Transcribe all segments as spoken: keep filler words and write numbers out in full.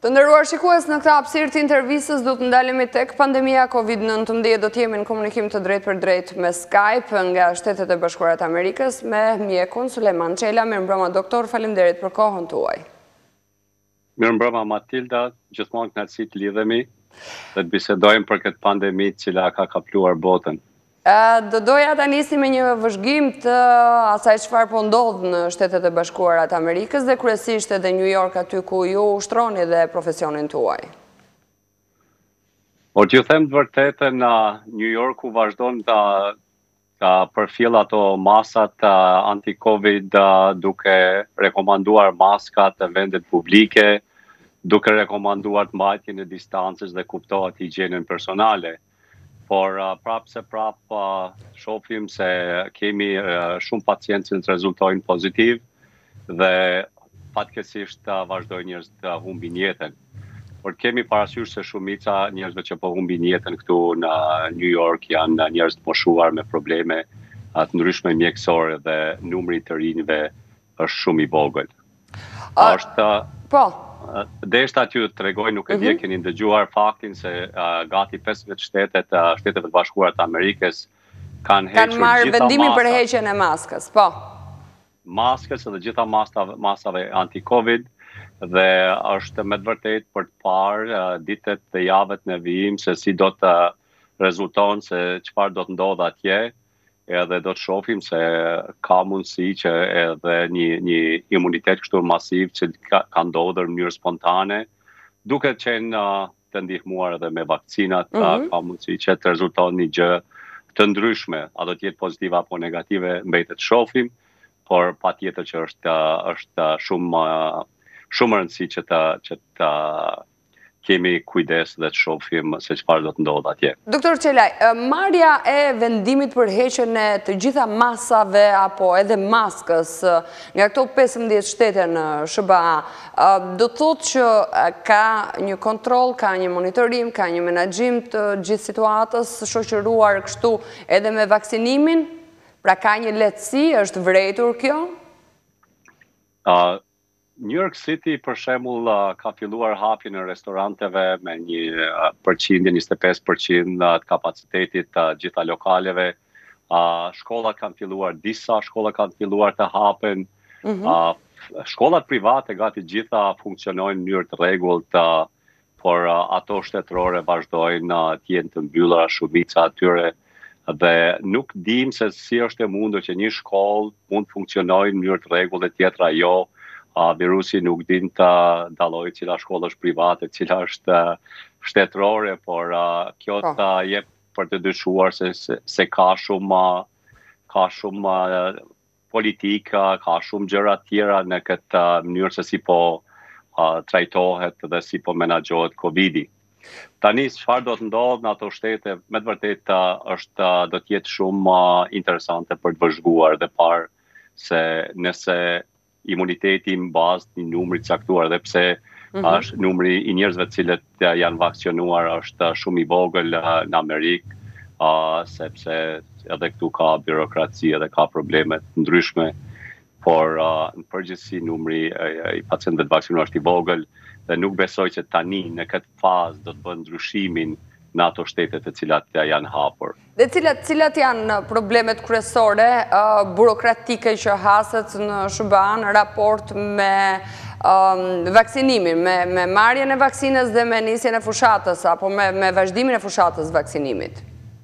Të nderuar shikues, në këtë hapësirë të intervistës do të ndalemi tek pandemia kovid nëntëmbëdhjetë, do të jemi në komunikim të drejtë për drejtë me Skype nga Shtetet e Bashkuara të Amerikës me mjekun Sulejman Çela. Mirëmbrëma doktor, faleminderit për kohën tuaj. Mirëmbrëma Matilda, gjithmonë kënaqësi të lidhemi dhe të bisedojmë për këtë pandemi që ka kapluar botën. Do doja ta nisi me një vëzhgim të asaj çfarë po ndodh në Shtetet e Bashkuara të Amerikës dhe kryesisht edhe New York, aty ku ju ushtroni dhe profesionin tuaj. Po t'ju them të vërtetën, në New Yorku vazhdon të të përfill ato masat anti-Covid duke rekomanduar maskat në vendet publike, duke rekomanduar të mbajtjen e distancës dhe kuptohet higjienën personale. Por uh, prapë se prapë uh, shohim se kemi uh, shumë pacientë që të rezultojnë pozitiv dhe fatkeqësisht uh, vazhdojnë njerëz të humbin jetën. Por kemi parasysh se shumica njerëzve që po humbin jetën këtu në New York janë njerëz të moshuar me probleme uh, të ndryshme mjekësore dhe numri i të rinjve është shumë i vogël. Uh, është po. Deshta t'ju të tregoj, nuk e di, keni ndëgjuar faktin se uh, gati pesëdhjetë shtetet uh, Shtetet e Bashkuara të Amerikës kanë hequr Kanë marrë gjitha vendimin për masat, heqjen e maskës, po. Maskës dhe gjitha masave, masave anti-Covid dhe është me të vërtetë për të parë uh, ditët dhe javët në vijim se si do të rezulton, se çfarë do të ndodhë atje. Edhe do të shohim se ka mundësi që edhe një, një imunitet kështu masiv që ka, ka ndodhur në mënyrë spontane, duke qenë uh, të ndihmuar edhe me vakcinat, mm -hmm. ka mundësi që të rezulton një gjë të ndryshme, a do të jetë pozitive apo negative, mbetet të shohim, por patjetër që është është shumë shumë rëndësi që të që të kemi kujdes dhe të shohim se çfarë do të ndodhë atje. Doktor Çelaj, marrja e vendimit për heqjen e të gjitha masave apo edhe maskës nga këto pesëmbëdhjetë shtete në S B A, do të thotë që ka një kontroll, ka një monitorim, ka një menaxhim të gjithë situatës shoqëruar kështu edhe me vaksinimin? Pra ka një lehtësi, është vërejtur kjo? Uh, New York City, për shembull, uh, ka filluar hapjen e restoranteve me një uh, përqindje njëzet e pesë përqind të kapacitetit të uh, gjitha lokaleve. Uh, shkollat kanë filluar, disa shkolla kanë filluar të hapen. Mm -hmm. uh, shkollat private gati gjitha funksionojnë në mënyrë të rregullt, uh, por uh, ato shtetërore vazhdojnë uh, të jenë të mbyllura, shumica atyre. Dhe nuk dim se si është e mundur që një shkollë mund të funksionojë në mënyrë të rregullt e tjetra jo. Uh, virusi nuk din të dallojë cila shkollë është private, cila është uh, shtetërore, por uh, kjo të jep për të dyshuar se, se, se ka shumë, uh, ka shumë uh, politika, ka shumë gjëra tjera në këtë uh, mënyrë se si po uh, trajtohet dhe si po menaxhohet Covidi. Tani, çfarë do të ndodhë në ato shtete, me të vërtetë uh, është uh, do të jetë shumë uh, interesante për të vëzhguar dhe parë se nëse imuniteti në bazë një numri të caktuar, dhe pse mm -hmm. është numri i njerëzve të cilët janë vaksionuar është shumë i vogël në Amerikë, uh, sepse edhe këtu ka birokraci edhe ka probleme të ndryshme, por uh, në përgjithësi numri uh, i pacientëve të vaksionuar është i vogël dhe nuk besoj që tani në këtë fazë do të bën ndryshimin në ato shtetet e cilat janë hapur. Dhe cilat, cilat janë problemet kryesore, uh, burokratike që haset në S B A në raport me um, vaksinimin, me, me marrjen e vaksinës dhe me nisjen e fushatës, apo me, me vazhdimin e fushatës vaksinimit?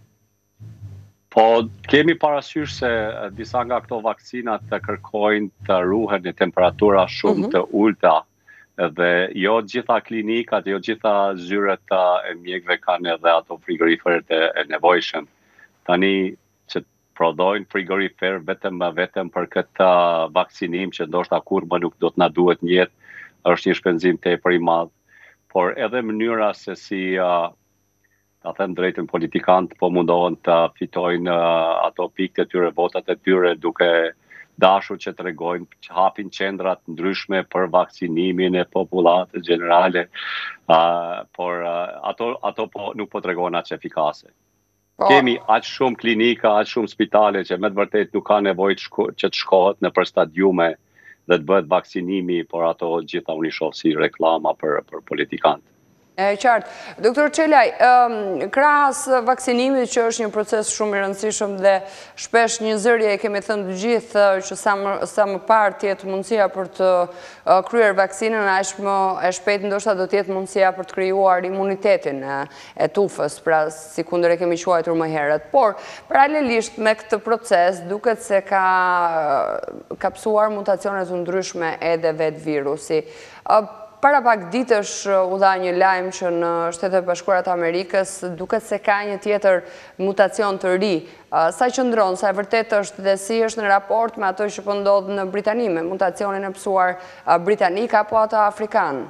Po, kemi parasysh se disa nga këto vaksinat të kërkojnë të ruhen në temperatura shumë mm -hmm. të ulta, dhe jo gjitha klinikat, jo gjitha zyret e mjekëve kanë edhe ato frigoriferet e nevojshëm. Tani që prodhojnë frigorifer vetëm vetëm për këtë vaksinim që ndoshta kurrë më nuk do të na duhet në jetë, është një shpenzim tepër i madh. Por edhe mënyra se si uh, ta them drejtën, politikanët po mundohen të fitojnë uh, ato pikët e tyre, votat e tyre, duke dashur që të regojnë që hapin qendrat ndryshme për vaksinimin e popullatës generale, uh, por uh, ato, ato po, nuk po të regojnë aq efikase. Po. Kemi aq shumë klinika, aq shumë spitale që me të vërtet nuk ka nevojë që të shkohet në për stadiume dhe të bëhet vaksinimi, por ato gjitha unë i shoh si reklama për, për politikantë. E qartë. Doktor Qelaj, krahas vaksinimit që është një proces shumë i rëndësishëm dhe shpesh një zërje e kemi thënë të gjithë që sa më, sa më parë tjetë mundësia për të kryer vaksinën, aq më e shpejt ndoshta do tjetë mundësia për të krijuar imunitetin e tufës, pra si kundër e kemi quajtur më herët. Por, paralelisht me këtë proces, duket se ka kapsuar mutacione të ndryshme edhe vetë virusi. Para pak ditësh u dha një lajm që në Shtetet Bashkuara të Amerikës duket se ka një tjetër mutacion të ri. Sa qëndron, sa e vërtet është dhe si është në raport me ato që po ndodh në Britani, me mutacionin e pësuar britanik apo ato afrikan?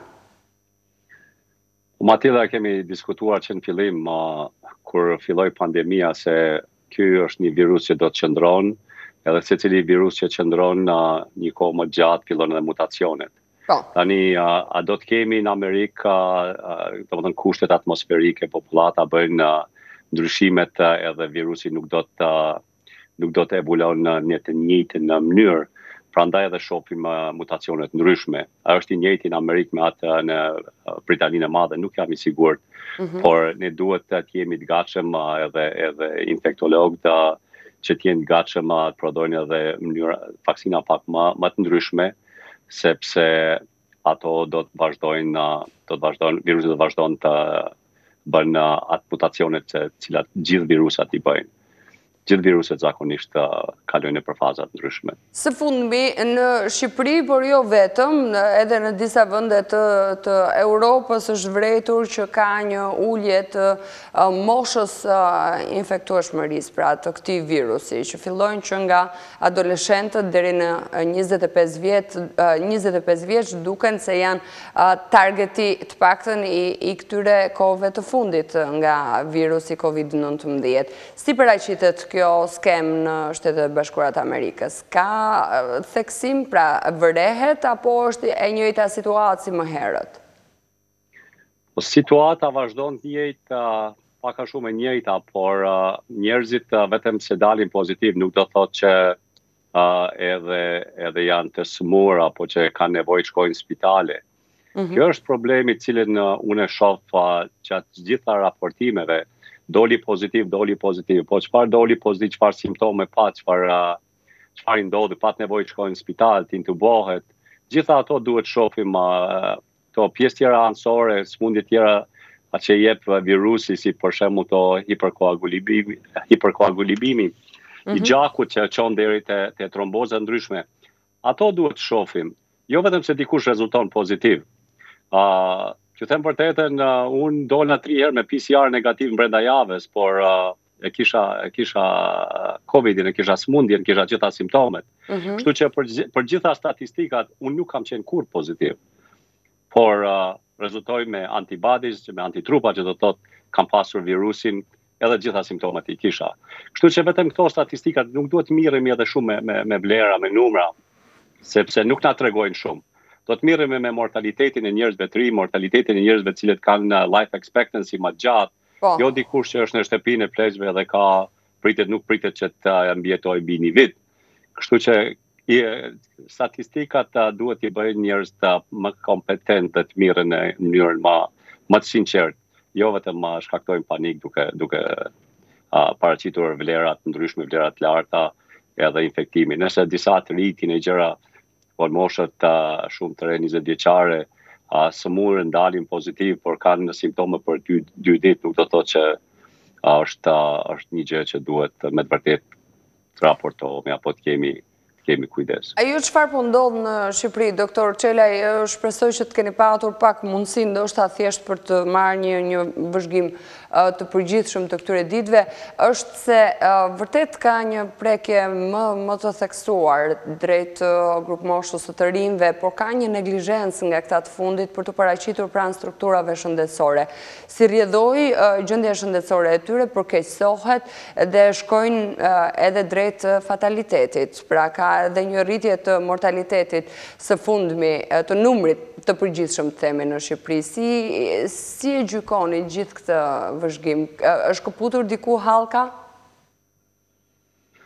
Matilda, kemi diskutuar që në fillim, kur filloi pandemia, se ky është një virus që do të qëndron, edhe se cili virus që qëndron një kohë më gjatë fillon edhe mutacionet. Tani, a do të kemi në Amerikë, do të thënë kushtet atmosferike, populata bëjnë ndryshimet edhe virusi nuk do të nuk do të evolon në të njëjtën në mënyrë, prandaj edhe shohim mutacionet ndryshme. A është i njëjti në Amerikë me atë në Britaninë e Madhe, nuk jam i sigurt, por ne duhet të jemi të gatshëm edhe edhe infektologët që të jenë të gatshëm të prodhojnë edhe mënyra vaksina pak më më të ndryshme, sepse ato do të vazhdojnë, do të vazhdojnë, virusi do të vazhdojnë të bëjnë atë mutacionet që cilat gjithë virusat i bëjnë. Gjithë viruset zakonisht kalojnë për faza të ndryshme. Së fundmi, në Shqipëri, por jo vetëm, edhe në disa vende të, të Europës është vërejtur që ka një ulje të uh, moshës uh, infektueshmërisë, pra të këtij virusi, që fillojnë që nga adoleshentët deri në njëzet e pesë vjet, uh, njëzet e pesë vjeç duken se janë uh, targeti të paktën i, i këtyre kohëve të fundit nga virusi kovid nëntëmbëdhjetë. Si paraqitet kjo skem në Shtetet Bashkuara të Amerikës? Ka theksim, pra vërehet, apo është e njëjta situatë si më herët? Situata vazhdon të jetë pak a shumë e njëjta, por njerëzit vetëm se dalin pozitiv nuk do thotë që edhe edhe janë të smur apo që kanë nevojë të shkojnë në spitale. Kjo është problemi i cilin unë e shoh gjatë gjitha raportimeve. Doli pozitiv, doli pozitiv, po çfarë doli pozitiv, çfarë simptome pa, çfarë çfarë ndodhi, pat nevojë të shkojnë në spital, të intubohet. Gjitha ato duhet shohim, to pjesë tjera anësore, smundje tjera që jep virusi, si për shembull to hiperkoagulimi, hiperkoagulimi i gjakut që çon deri te te tromboza ndryshme. Ato duhet të shohim, jo vetëm se dikush rezulton pozitiv. Uh, Që them vërtetën, uh, unë dola tri herë me P C R negativ brenda javës, por uh, e kisha e kisha Covidin, e kisha smundjen, kisha gjitha simptomet. Kështu mm-hmm. që për, për gjitha statistikat, unë nuk kam qenë kur pozitiv. Por uh, rezultoj me antibodies, me antitrupa, që do të thotë kam pasur virusin, edhe gjitha simptomet i kisha. Kështu që vetëm këto statistikat nuk duhet miremi edhe shumë me, me, me vlera, me numra, sepse nuk na tregojnë shumë. Do të miremi me mortalitetin e njerëzve të ri, mortalitetin e njerëzve të cilët kanë life expectancy më gjatë, po. Jo dikush që është në shtëpinë e pleqshme dhe ka pritet nuk pritet që të mbijetojë mbi një vit. Kështu që i, statistikat duhet t'i bëjnë njerëz të më kompetent të të mirën në mënyrën më më të sinqertë, jo vetëm më shkaktojnë panik duke duke uh, paraqitur vlera të ndryshme, vlera të larta edhe infektimi. Nëse disa të ri tinejgjera por moshët uh, shumë të re njëzet vjeçare, uh, sëmurën dalin pozitiv, por kanë simptome për dy, dy ditë, nuk do të thotë që uh, është, uh, është një gjë që duhet uh, me të vërtet të raportohemi apo të kemi kemi kujdes. A ju çfarë po ndodh në Shqipëri, doktor Qelaj, shpresoj që të keni patur pak mundësi ndoshta thjesht për të marrë një një vëzhgim të përgjithshëm të këtyre ditëve, është se vërtet ka një prekje më më të theksuar drejt grup moshës së të rinjve, por ka një neglizhencë nga këta të fundit për të paraqitur pranë strukturave shëndetësore. Si rrjedhoi gjendja shëndetësore e tyre, përkeqësohet dhe shkojnë edhe drejt fatalitetit. Pra ka edhe një rritje të mortalitetit së fundmi, të numrit të përgjithshëm të themi në Shqipëri. Si, si e gjykoni gjithë këtë vëzhgim? Është këputur diku hallka?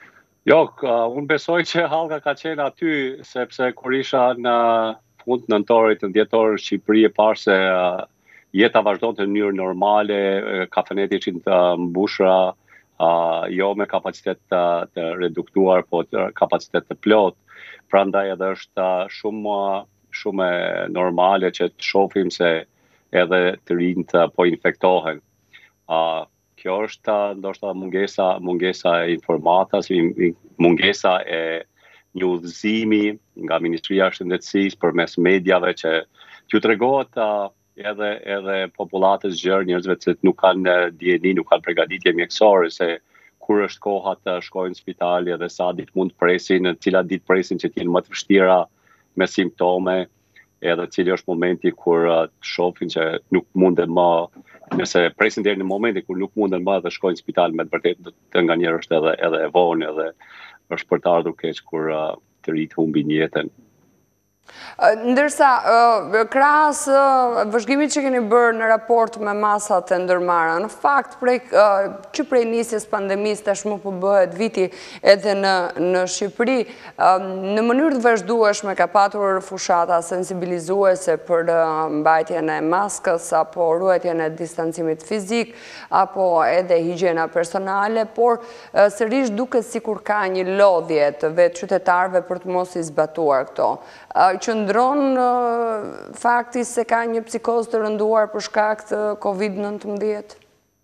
Jo, unë besoj që hallka ka qenë aty, sepse kur isha në fund nëntorit, në dhjetorit në Shqipëri e parë se jeta vazhdonte në mënyrë normale, kafenet ishin të mbushura, jo me kapacitet të reduktuar, po të kapacitet të plot. Prandaj edhe është shumë shumë normale që të shohim se edhe të rinjt po infektohen. Kjo është ndoshta mungesa mungesa e informatas, mungesa e një udhëzimi nga Ministria e Shëndetësisë përmes mediave që t'ju tregohet edhe edhe popullatës gjerë, njerëzve që nuk kanë dijeni, nuk kanë përgatitje mjekësore se kur është koha të shkojnë në spital edhe sa ditë mund të presin, në cilat ditë presin që t'jenë më të vështira me simptome, edhe cili është momenti kur të shohin që nuk munden më, nëse presin deri në momentin kur nuk munden më dhe shkojnë në spital, me të vërtetë të nganjëherë është edhe edhe e vonë, edhe është për të ardhur keq kur të rinjt humbin jetën. Ndërsa, krahas vëzhgimit që keni bërë në raport me masat e ndërmarra, në fakt, që prej nisjes pandemisë tashmë po bëhet viti edhe në Shqipëri, në mënyrë të vazhdueshme ka patur fushata sensibilizuese për mbajtjen e maskës, apo ruajtjen e distancimit fizik, apo edhe higjiena personale, por sërish duket sikur ka një lodhje të vetë qytetarëve për të mos i zbatuar këto. Qëndron fakti se ka një psikoz të rënduar për shkak të kovid nëntëmbëdhjetë?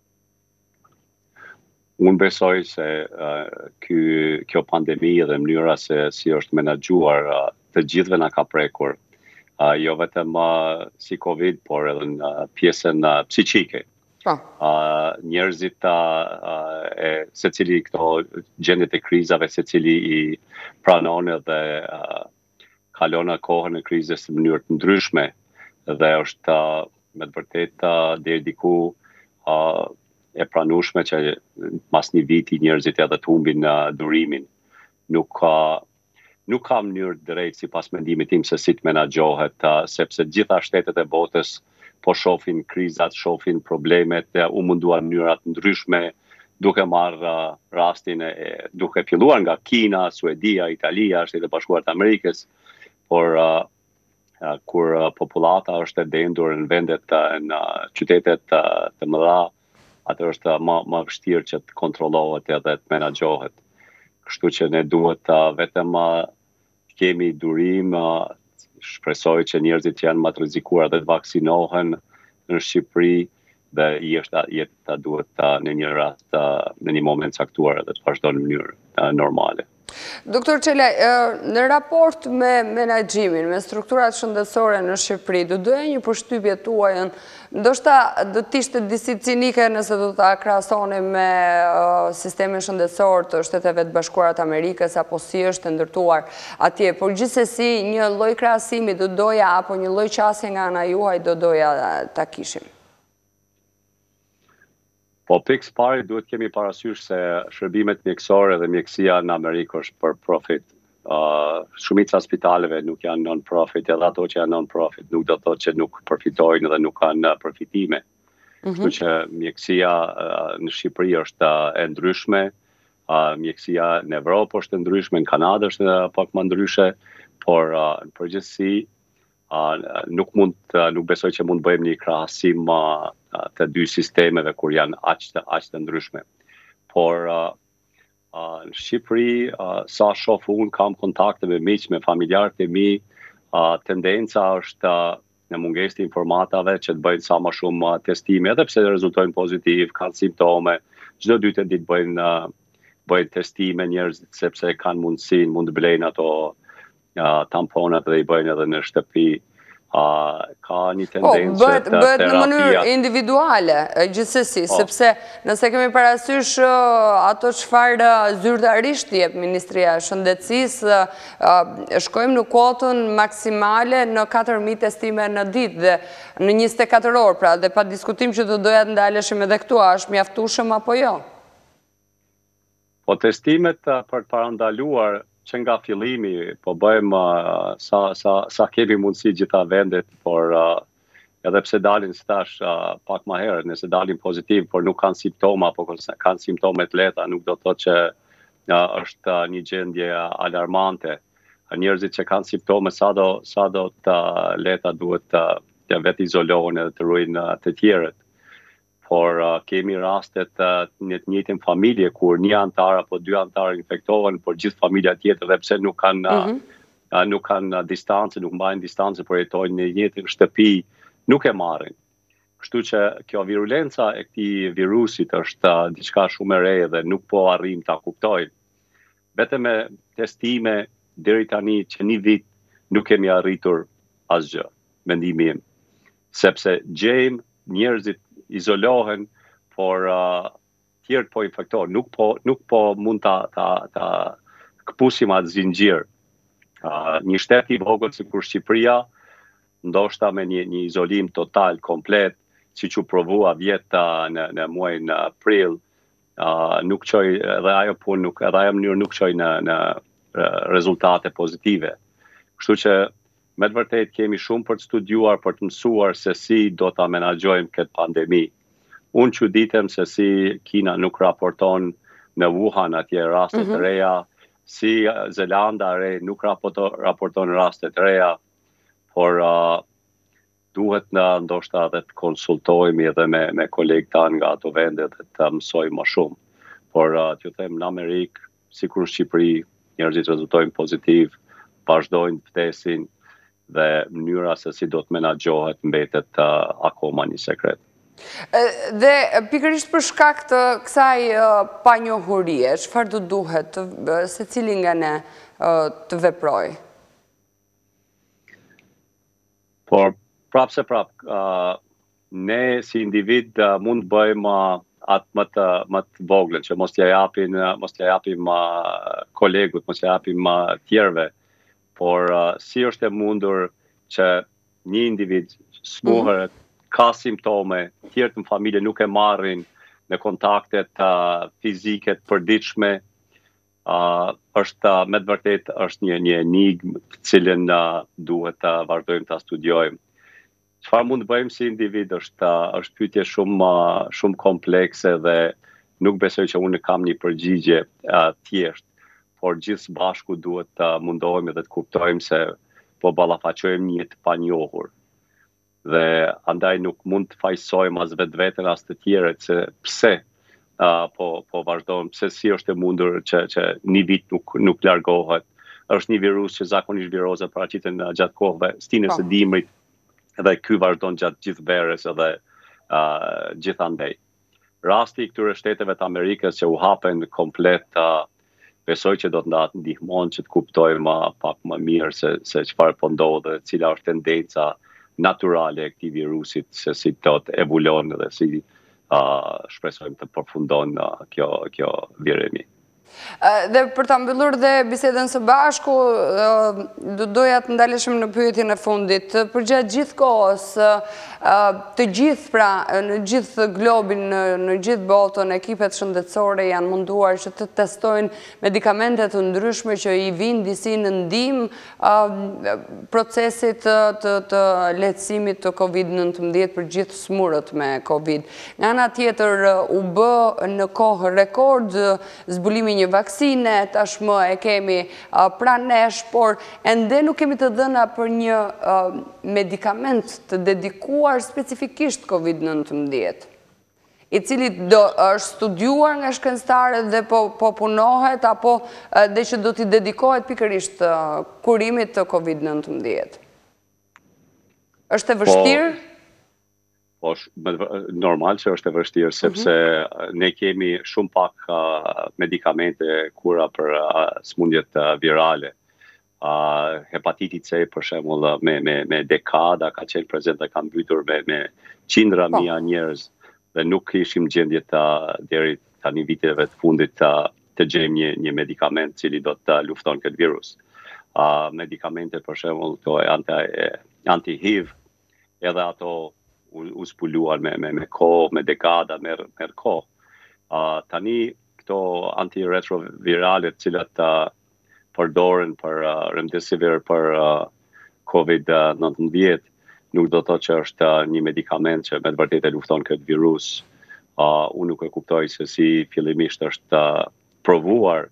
Unë besoj se kjo pandemi dhe mënyra se si është menaxhuar të gjithëve na ka prekur, jo vetëm si Covid, por edhe në pjesën psiqike. Njerëzit e secili këto gjendjet e krizave, secili i pranon edhe kalon kohën e krizës në mënyrë të ndryshme dhe është me të vërtetë deri diku e pranueshme që pas një viti njerëzit edhe të humbin durimin. Nuk ka nuk ka mënyrë drejt sipas mendimit tim se si të menaxhohet, sepse gjitha shtetet e botës po shohin krizat, shohin problemet, u munduan mënyra të ndryshme, duke marrë rastin e duke filluar nga Kina, Suedia, Italia, Shtetet e Bashkuara të Amerikës, por uh, uh, kur uh, populata është e dendur në vendet uh, në qytetet uh, të mëdha, atë është më më vështirë që të kontrollohet edhe të menaxhohet. Kështu që ne duhet uh, vetëm uh, kemi durim, uh, shpresoj që njerëzit që janë më të rrezikuar dhe të vaksinohen në Shqipëri dhe jeta jeta duhet uh, në një rast uh, në një moment caktuar edhe të vazhdojë në mënyrë uh, normale. Doktor Çelaj, në raport me menaxhimin, me strukturat shëndetësore në Shqipëri, do doja një përshtypje tuajën, ndoshta do të ishte disi cinike nëse do ta krahasonim me sistemin shëndetësor të Shteteve të Bashkuara të Amerikës apo si është ndërtuar atje, por gjithsesi një lloj krahasimi do doja apo një lloj qasje nga ana juaj do doja ta kishim. Po pikë pari duhet kemi parasysh se shërbimet mjekësore dhe mjekësia në Amerikë është për profit. Uh, shumica spitaleve nuk janë non-profit, edhe ato që janë non-profit nuk do të thotë që nuk përfitojnë dhe nuk kanë përfitime. Kështu mm-hmm. që mjekësia uh, në Shqipëri është uh, e ndryshme, uh, mjekësia në Evropë është e ndryshme, në Kanadë është uh, pak më ndryshe, por uh, në përgjithësi uh, nuk mund uh, nuk besoj që mund bëjmë një krahasim uh, të dy sistemeve kur janë aq të aq të ndryshme. Por uh, uh, në Shqipëri, uh, sa shoh unë, kam kontakte me miq, me familjarët e mi, uh, tendenca është uh, në mungesë të informatave që të bëjnë sa më shumë uh, testime, edhe pse rezultojnë pozitiv, kanë simptome, çdo dytë ditë bëjnë uh, bëjnë testime njerëzit sepse kanë mundësinë, mund të blejnë ato uh, tamponat dhe i bëjnë edhe në shtëpi. Uh, ka një tendencë po, bëhet, të bëhet në mënyrë individuale, gjithsesi, oh. sepse nëse kemi parasysh uh, ato çfarë zyrtarisht jep Ministria e Shëndetësisë, uh, shkojmë në kuotën maksimale në katër mijë testime në ditë dhe në njëzet e katër orë, pra dhe pa diskutim që do doja të ndaleshim edhe këtu, a është mjaftueshëm apo jo? Po testimet uh, për të parandaluar që nga fillimi, po bëjmë uh, sa, sa, sa kemi mundësi gjitha vendet, por uh, edhe pse dalin stash uh, pak ma herë, nëse dalin pozitiv, por nuk kanë simptoma, apo kanë simptome të lehta, nuk do të thotë që është një gjendje alarmante. Njerëzit që kanë simptome sado sado të leta duhet të, të vetë izolohen edhe të ruajnë të tjerët. Por uh, kemi rastet uh, në të njëjtën familje kur një antar apo dy antar infektohen, por gjithë familja tjetër dhe pse nuk kanë mm -hmm. uh, nuk kanë uh, distancë, nuk mbajnë distancë, por jetojnë në një njëjtën shtëpi, nuk e marrin. Kështu që kjo virulenca e këtij virusit është uh, diçka shumë e re dhe nuk po arrim ta kuptojmë. Vetëm me testime deri tani që një vit nuk kemi arritur asgjë, mendimi im. Sepse gjejmë njerëzit izolohen, por uh, tjerët po infektohen. Nuk po, nuk po mund ta, ta, ta këpusim atë zinxhir. Uh, një shtet i vogël sikur Shqipëria, ndoshta me një, një izolim total, komplet, siç u provua vjeta në, në muajin prill, uh, nuk çoi edhe ajo punë, nuk edhe ajo mënyrë nuk çoi në, në rezultate pozitive. Kështu që me të vërtet kemi shumë për të studiuar, për të mësuar se si do ta menaxhojmë këtë pandemi. Unë çuditem se si Kina nuk raporton në Wuhan atje raste të reja, si Zelanda e re nuk raporton, raporton raste të reja, por uh, duhet në ndoshta edhe të konsultojmë edhe me, me kolegë tanë nga ato vende dhe të mësojmë më shumë. Por uh, t'ju them në Amerikë, sikur në Shqipëri, njerëzit rezultojnë pozitiv, vazhdojnë vdesin, dhe mënyra se si do të menaxhohet mbetet uh, akoma një sekret. Dhe pikërisht për shkak të kësaj uh, panjohurie, çfarë do duhet uh, secili nga ne uh, të veprojë? Por prapë se prapë, uh, ne si individ uh, mund të bëjmë uh, atë më të, më të voglën, që mos t'ja japim, uh, mos t'ja japim uh, kolegut, mos t'ja japim uh, tjerëve. Por uh, si është e mundur që një individ smuheret, mm -hmm. ka simptome, tjerët në familje nuk e marrin në kontaktet uh, fizike të përditshme, uh, është uh, me të vërtet është një një enigmë të cilën uh, duhet të uh, vazhdojmë ta studiojmë. Çfarë mund të bëjmë si individ është uh, është pyetje shumë uh, shumë komplekse dhe nuk besoj që unë kam një përgjigje uh, thjesht. Por gjithë bashku duhet të mundohemi dhe të kuptojmë se po ballafaqojmë një të panjohur. Dhe andaj nuk mund të fajsojmë as vetveten as të tjerët se pse uh, po po vazhdojmë, pse si është e mundur që që një vit nuk nuk largohet. Është një virus që zakonisht virozat paraqiten gjatë kohëve stinës së dimrit dhe ky vazhdon gjatë gjithë verës edhe uh, gjithandej. Rasti i këtyre shteteve të Amerikës që u hapen komplet uh, besoj që do të na ndihmon që të kuptojmë pak më mirë se se çfarë po ndodh dhe cila është tendenca natyrale e këtij virusit, se si do të evoluon dhe si uh, shpresojmë të përfundon uh, kjo kjo viremi. Dhe për ta mbyllur dhe bisedën së bashku, do doja të ndaleshim në pyetjen e fundit. Përgjatë gjithë kohës, të gjithë pra, në gjithë globin, në gjithë botën, ekipet shëndetësore janë munduar që të testojnë medikamentet të ndryshme që i vinë disi në ndihmë procesit të, të lehtësimit të kovid nëntëmbëdhjetë për gjithë smurët me Covid. Nga ana tjetër, u bë në kohë rekord zbulimi një vaksine, tashmë e kemi uh, pranë nesh, por ende nuk kemi të dhëna për një uh, medikament të dedikuar specifikisht kovid nëntëmbëdhjetë, i cili do është studiuar nga shkencëtarët dhe po, po punohet, apo uh, dhe që do t'i dedikohet pikërisht uh, kurimit të kovid nëntëmbëdhjetë. Është e vështirë? Po... Po, normal që është e vështirë, sepse uh-huh. ne kemi shumë pak uh, medikamente kura për uh, smundjet uh, virale. Uh, hepatiti C, për shembull, me, me, me dekada ka qenë prezent dhe ka mbytur me, me qindra po. Mia njerëz dhe nuk ishim gjendje të deri tani viteve të fundit të, të gjejmë një, një medikament cili do të lufton këtë virus. Uh, medikamente, për shembull, këto anti-H I V, edhe ato u, u spuluan me, me, me kohë, me dekada, me, me kohë. Uh, tani këto antiretrovirale cilat uh, përdoren për uh, remdesivir për uh, kovid nëntëmbëdhjetë, nuk do të thotë që është uh, një medikament që me të vërtetë e lufton këtë virus. Uh, unë nuk e kuptoj se si fillimisht është uh, provuar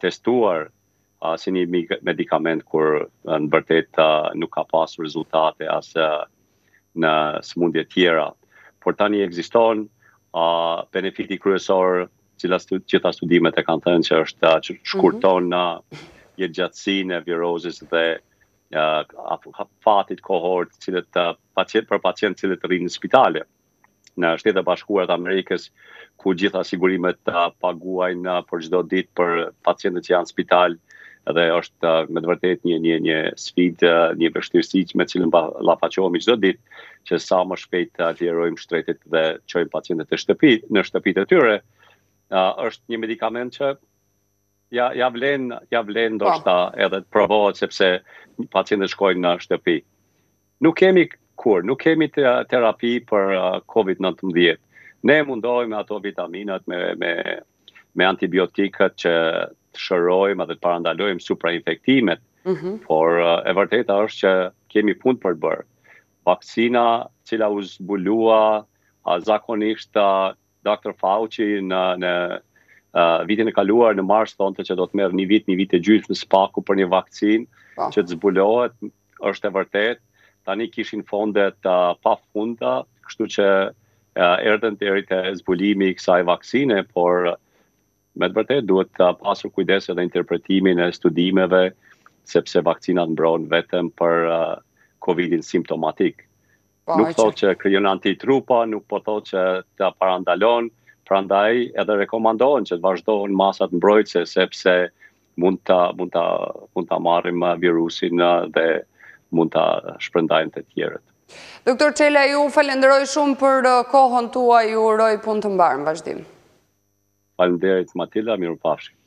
testuar si një medikament kur në vërtet nuk ka pasur rezultate as në smundje tjera. Por tani ekziston benefiti kryesor, gjitha studimet e kanë thënë që është që shkurton jetëgjatësinë e virozës dhe fatit kohort cilët për pacient cilët rrinë në spitale. Në Shtetet e Bashkuara të Amerikës, ku gjitha sigurimet paguajnë për çdo ditë për pacientët që janë në spital, dhe është me të vërtet një një një sfidë, një vështirësi me cilën ballafaqohemi çdo ditë, që sa më shpejt të lirojmë shtretit dhe çojmë pacientët në shtëpi, në shtëpitë e tyre, është një medikament që ja ja vlen, ja vlen ndoshta edhe të provohet sepse pacientët shkojnë në shtëpi. Nuk kemi kur, nuk kemi terapi për COVID nineteen. Ne mundohemi ato vitaminat me me me antibiotikët që të shërojmë dhe të parandalojmë suprainfektimet, mm-hmm. por e vërteta është që kemi punë për të bërë. Vaksina, cila u zbulua zakonisht doktor Fauci në, në uh, vitin e kaluar në mars thonte që do të merr një vit, një vit e gjysmë spaku për një vakcinë oh. që të zbulohet, është e vërtet. Tani kishin fondet uh, pa funda, kështu që uh, erdhën deri te zbulimi i kësaj vaksine, por me të vërtet duhet të pasur kujdes edhe interpretimin e studimeve, sepse vakcinat mbron vetëm për uh, Covidin simptomatik. Pa, nuk thot që krijon antitrupa, nuk po thot që të parandalon, prandaj edhe rekomandohen që të vazhdohen masat mbrojtëse, sepse mund ta mund ta mund ta marrim virusin dhe mund ta shpërndajnë të tjerët. Doktor Çela, ju falenderoj shumë për kohën tuaj, ju uroj punë të mbarë në vazhdim. Faleminderit Matilda, mirupafshim.